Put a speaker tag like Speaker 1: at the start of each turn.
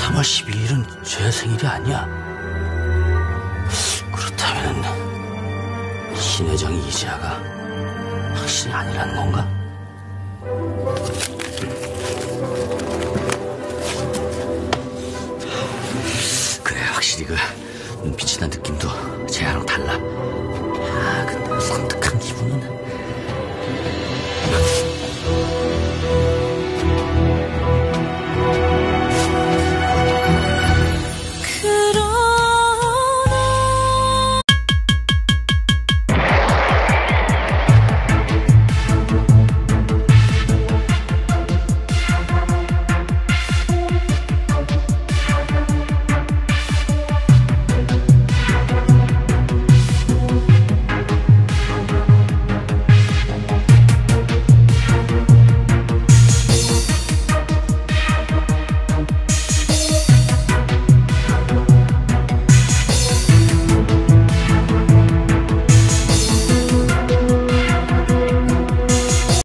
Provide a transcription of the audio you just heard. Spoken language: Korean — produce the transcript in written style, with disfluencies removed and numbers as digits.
Speaker 1: 3월 12일은 제 생일이 아니야. 그렇다면 신회장 이지아가 확실히 아니라는 건가? 그래, 확실히 그 눈빛이나 느낌도 쟤랑 달라. 근데 섬뜩한